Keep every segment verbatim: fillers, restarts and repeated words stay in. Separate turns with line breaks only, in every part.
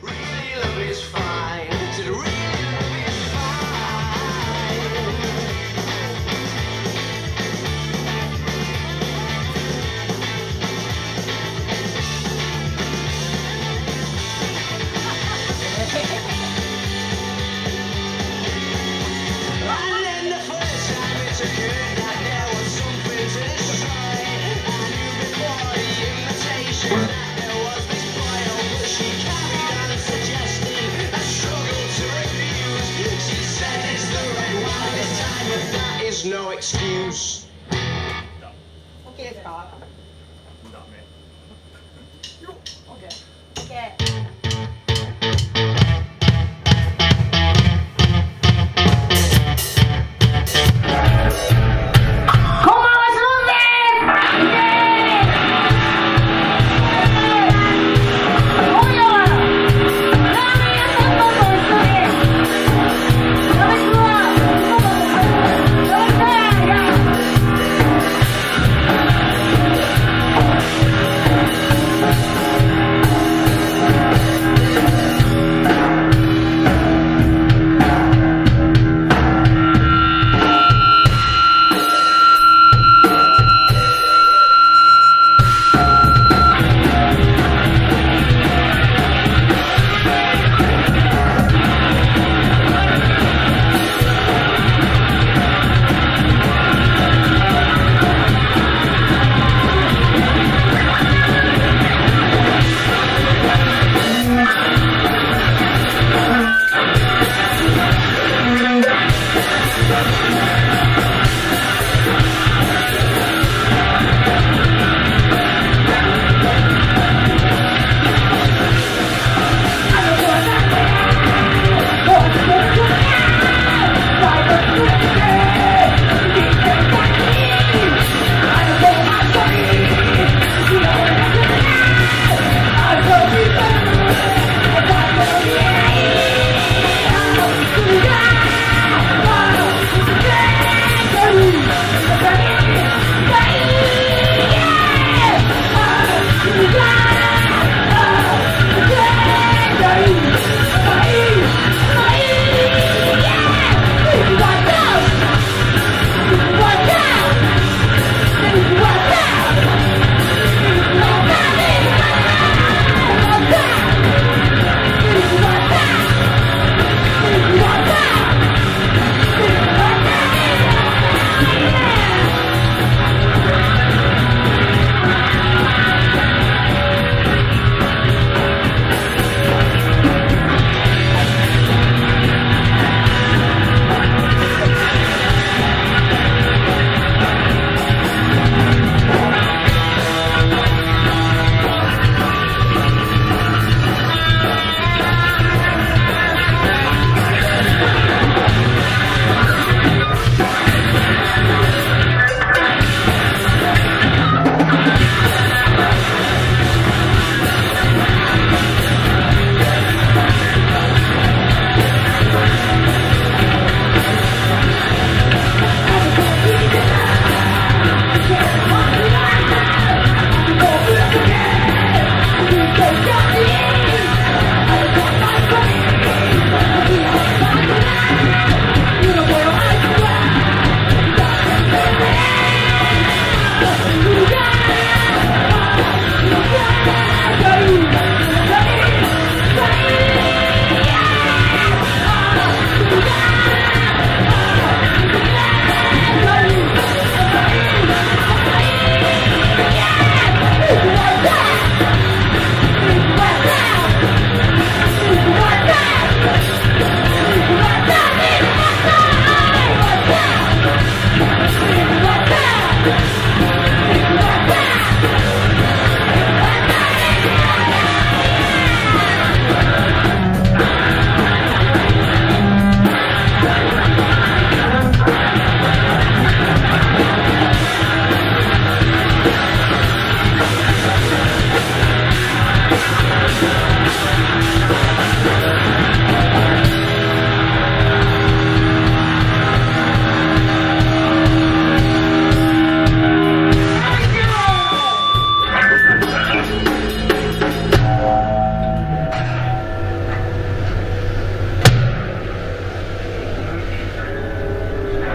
No excuse.
OK ですか？
ダメ。
OK。OK。
Yeah!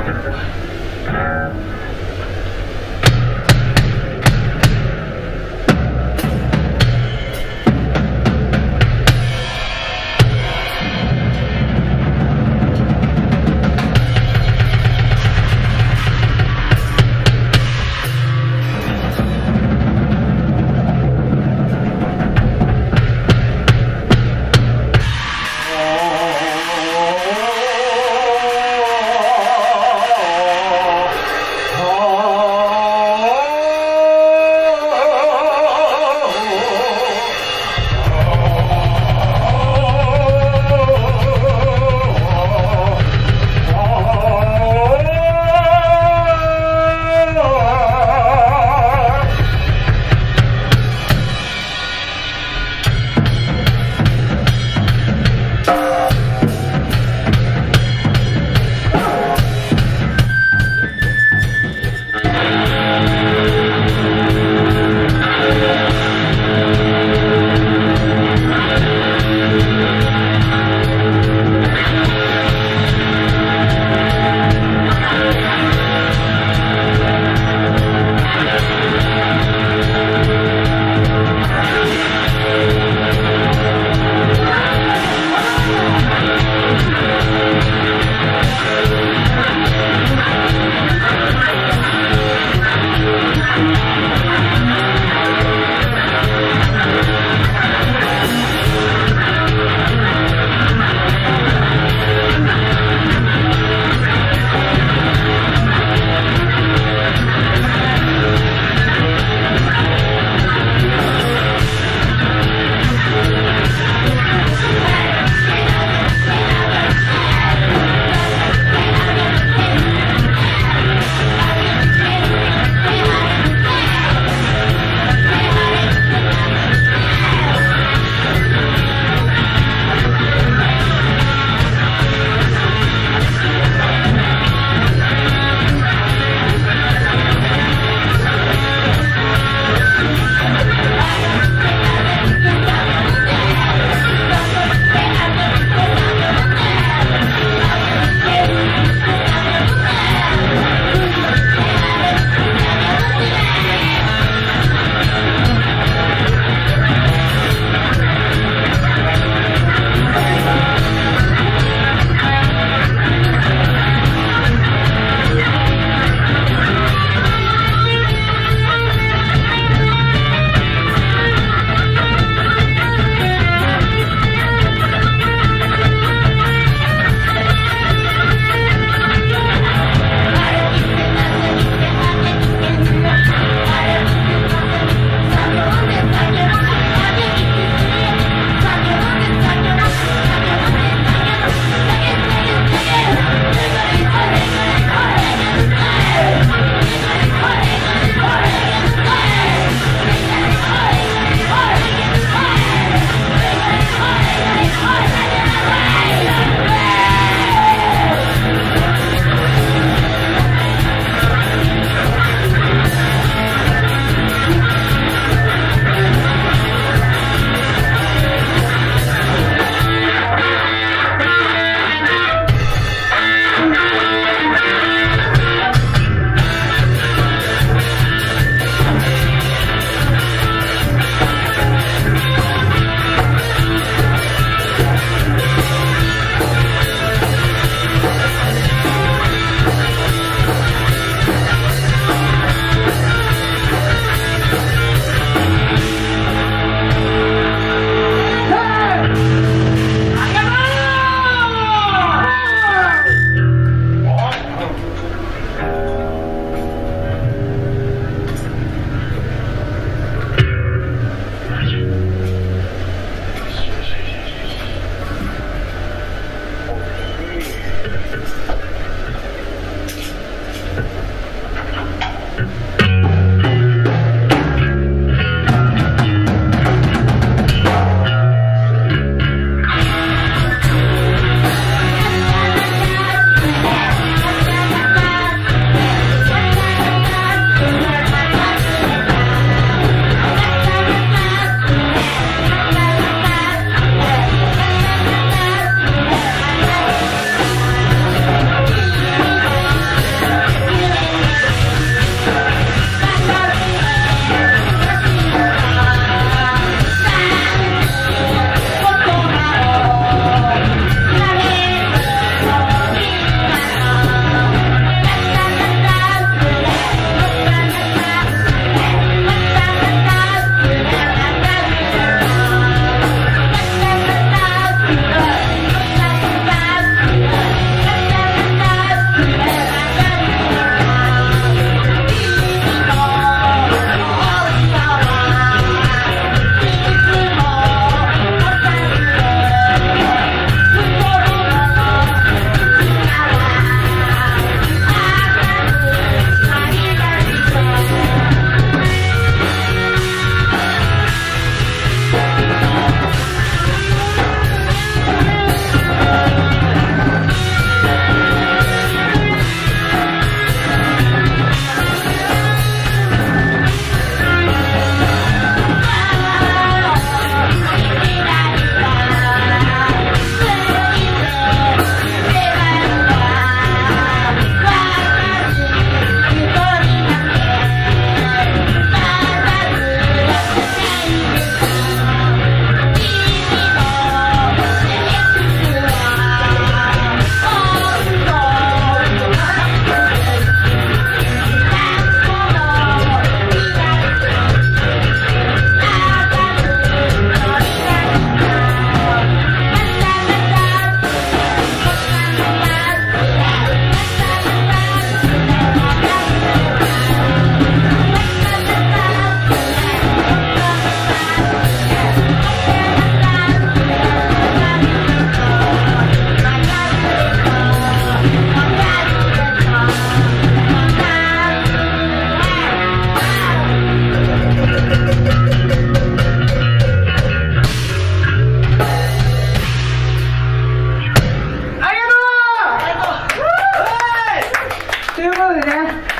Oh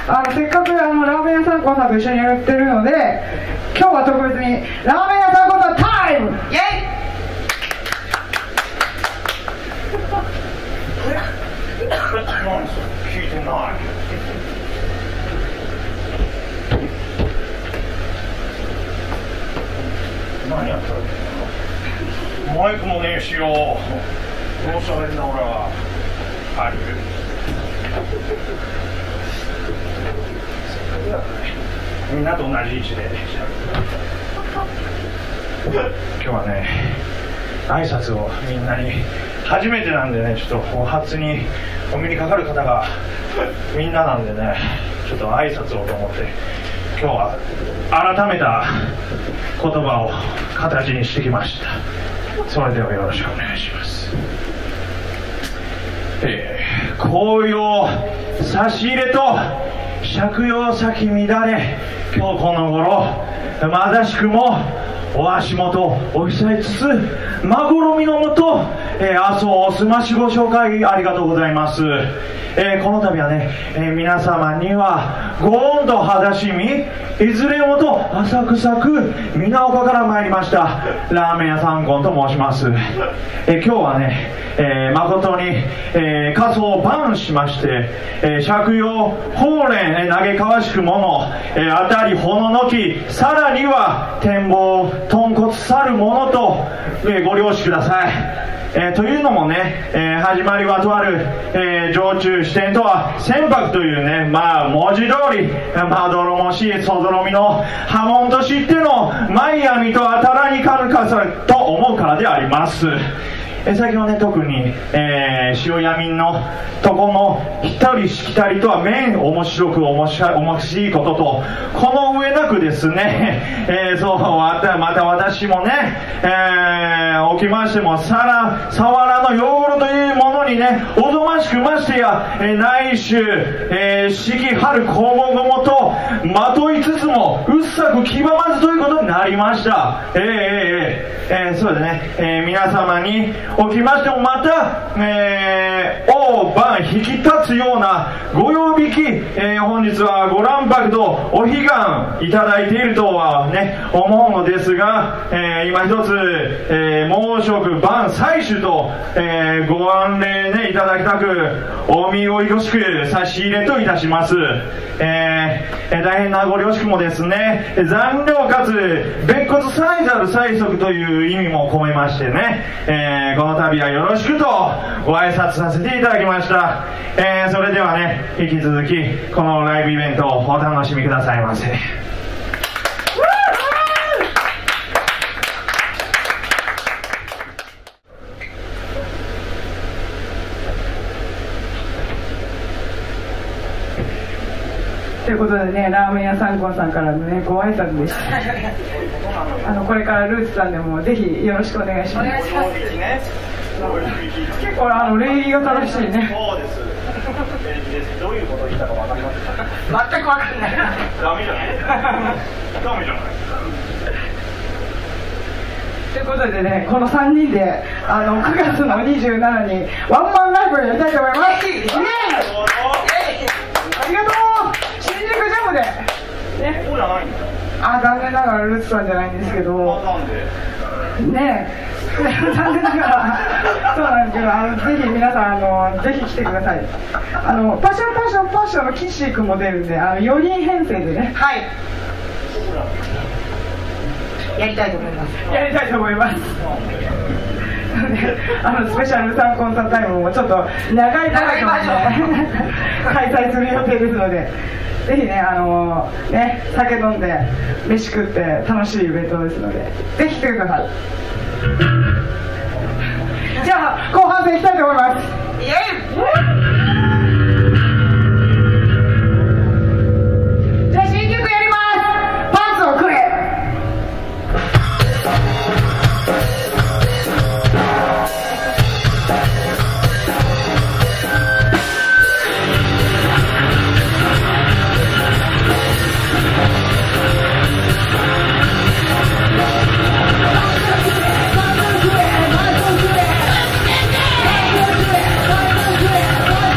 あのせっかくあのラーメン屋さんこさんと一緒にやってるので、今日は特別にラーメン屋さんこさんタイムイエイ。
聞いてない。何やったらマイクもねえしよ。どうしたらいいんだ俺は。はい。みんなと同じ位置で。今日はね、挨拶をみんなに初めてなんでね、ちょっとお初にお目にかかる方がみんななんでね、ちょっと挨拶をと思って今日は改めた言葉を形にしてきました。それではよろしくお願いします。えー、紅葉差し入れと借用先乱れ、今日この頃まさしくもお足元お久えつつまごろみのもと、えー、麻生おすましご紹介ありがとうございます。えー、この度はね、えー、皆様にはご恩と肌しみいずれもと浅草区皆岡から参りましたラーメン屋さんこんと申します。えー、今日はね、えー、誠に、えー、仮装をバンしまして、えー、借用法蓮、えー、嘆かわしくもの、えー、当たりほののき、さらには展望豚骨さるものと、えー、ご了承ください。えー、というのもね、えー、始まりはとある、えー、常駐支店とは船舶というね、まあ文字通りまどろもしいそぞろみの波紋と知ってのマイアミとあたらにかるかさと思うからであります。え最近はね、特に、えー、塩闇のとこの一人しきたりとは面面白く面白い面白いことと、この上なくですね、えー、そうまたまた私もね、えー、起きましてもさらさわらの養老というものにね、おぞましくましてや、えー、内州、えー、四季春黄金ごもとまといつつもうっさく気ばまずということになりました。えー、えー、えー、そうですね、えー、皆様におきましてもまた、えー、大晩引き立つようなご用引き、えー、本日はご卵白とお彼岸いただいているとはね思うのですが、えー、今一つ、えー、猛食晩採取と、えー、ご案例ねいただきたくお見をよろしく差し入れといたします。えー、大変なご了承もですね、残量かつ別骨祭ざる催促という意味も込めましてね、えー、この度はよろしくとご挨拶させていただきました。えー、それではね、引き続きこのライブイベントをお楽しみくださいませ。
ということでね、ラーメン屋さんこんさんからのねご挨拶でした。あのこれからルーツさんでもぜひよろしくお願いします。結構あの礼儀が正しいね。
そうです。どういうことを言ったかわかりますか？
全くわかんない。
ダメじゃない。ダメじゃない。
ということでね、このさんにんであのくがつのにじゅうしちにちにワンマンライブをやりたいと思います。イエーイ！ありがとう。新宿ジャムで。ね。
そうじゃないんだ。
あ、残念ながらルーツさんじゃないんですけど。
なんで？
ねえ。残念ながらそうなんですけど、あのぜひ皆さんあのぜひ来てください。あのパッションパッションパッションのキッシー君も出るんで、あのよにん編成でね。
はい。やりたいと思います。
やりたいと思います。あのスペシャルサンコンサートタイムもちょっと長いバージョンで開催する予定ですので、ぜひね、あのね、酒飲んで飯食って楽しいイベントですので、ぜひ来てください。じゃあ後半戦いきたいと思います。
イエイ！
Let's go!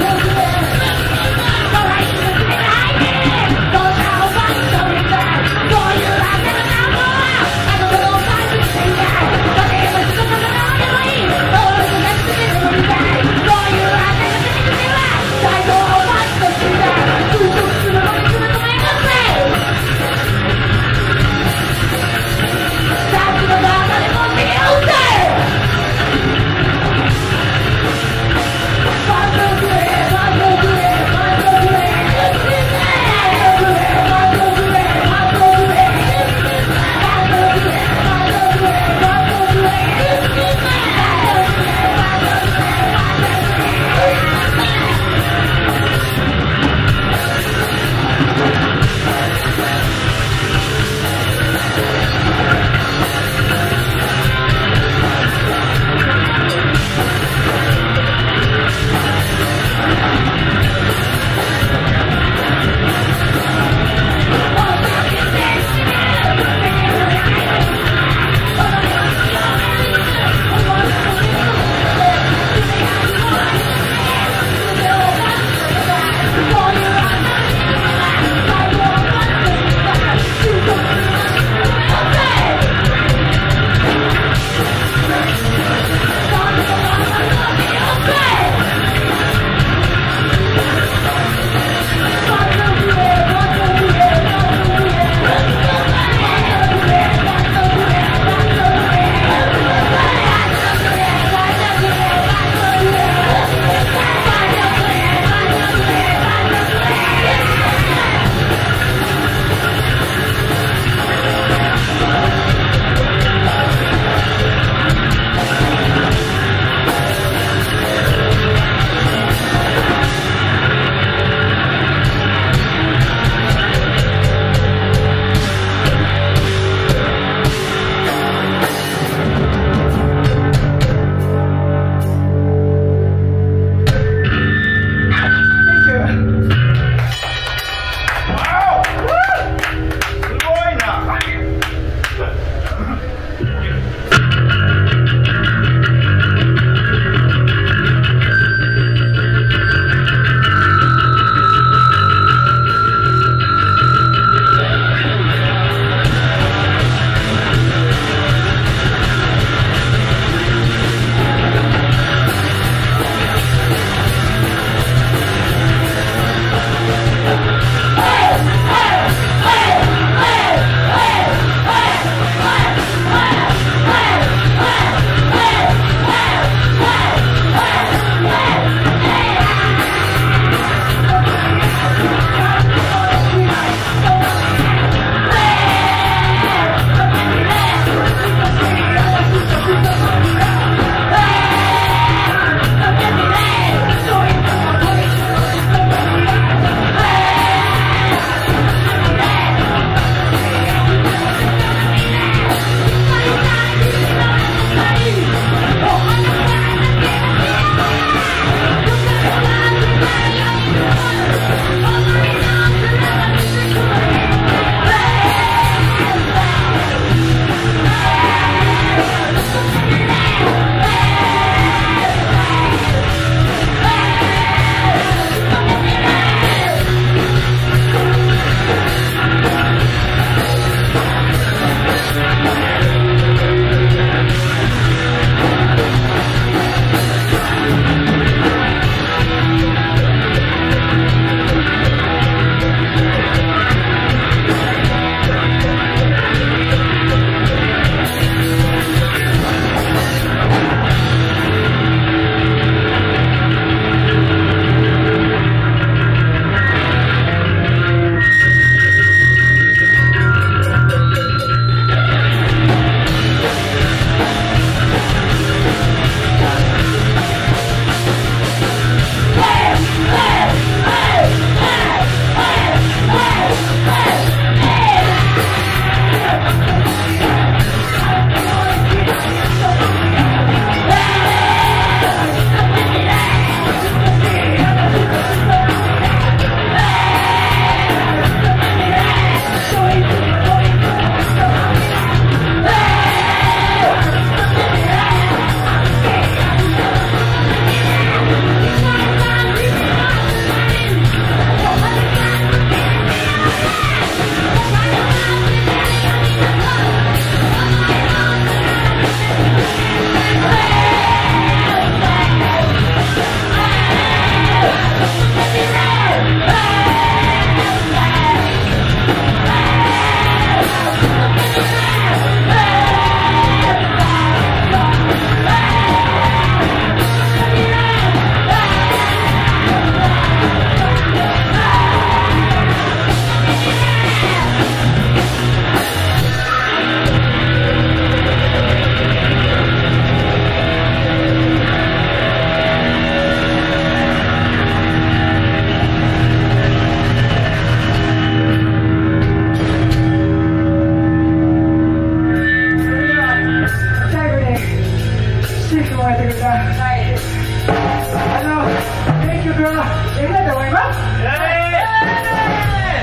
います。
イエーイ。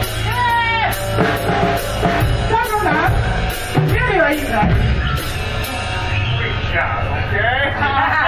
さあ、さん、準備はいいかい？
じゃあ、オッケー。